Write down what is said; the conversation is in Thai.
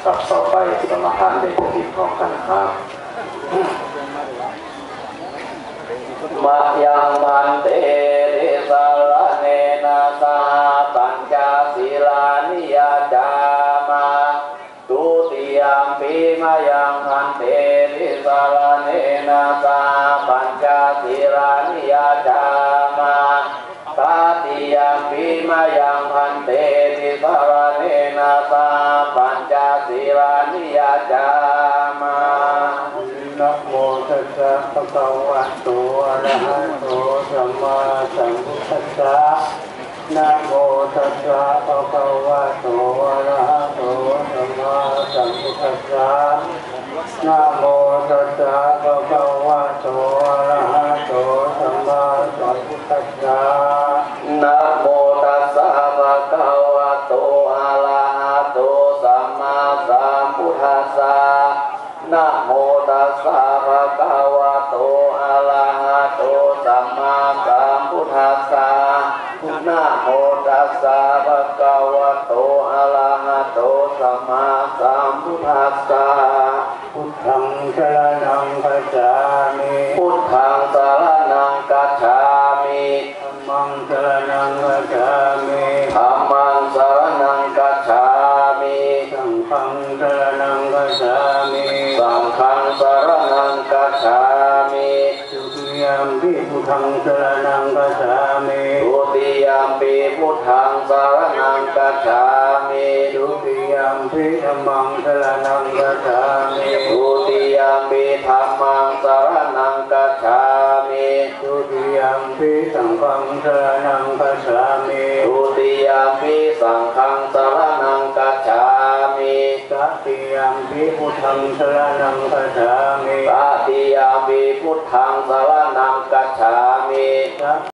กับต่อไปที่กรรมฐานได้จะติดพร้อมกันครับมายังมันเตริสารเนนะสาปัญจศีลานิยจามาตุติยมปีมายังมันเตริสารเนนะสาปัญจศีลานิยจามาตาติยมปีมายังมันเตริสารเนนะสาปัญจศีลานิยจามานะโมตัสสะภะคะวะโตอะระหะโตสัมมาสัมพุทธัสสะนะโมตัสสะภะคะวะโตอะระหะโตสัมมาสัมพุทธัสสะนะโมตัสสะภะคะวะโตอะระหะโตสัมมาสัมพุทธัสสะนะโมตัสสะภะคะวะโตอะระหะโตสัมมาสัมพุทธัสสะนะโมตัสสะภะคะวะโตอะระหะโตสัมมาสัมพุทธัสสะนะโมตัสสะภะคะวะโตอะระหะโตสัมมาสัมพุทธัสสะพุทธังสรณังคัจฉามิพุทธังสรณังคัจฉามิธัมมังสรณังคัจฉามิธัมมังสรณังคัจฉามิสังฆังสรณังคัจฉามิสังฆังสรณังคัจฉามิทุติยมปิพุทธังสรณังคัจฉามิทุติยมปิพุทธังสรณังคัจฉามิทุติยมปิธัมมังสรณังคัจฉามิทุติยมปิธัมมังสรณังคัจฉามิทุติยมปิสังฆังสรณังคัจฉามิทุติยมปิสังฆังสรณังคัจฉามิตติยมปิพุทธังสรณังคัจฉามิตติยมปิพุทธังสรณังคัจฉามิ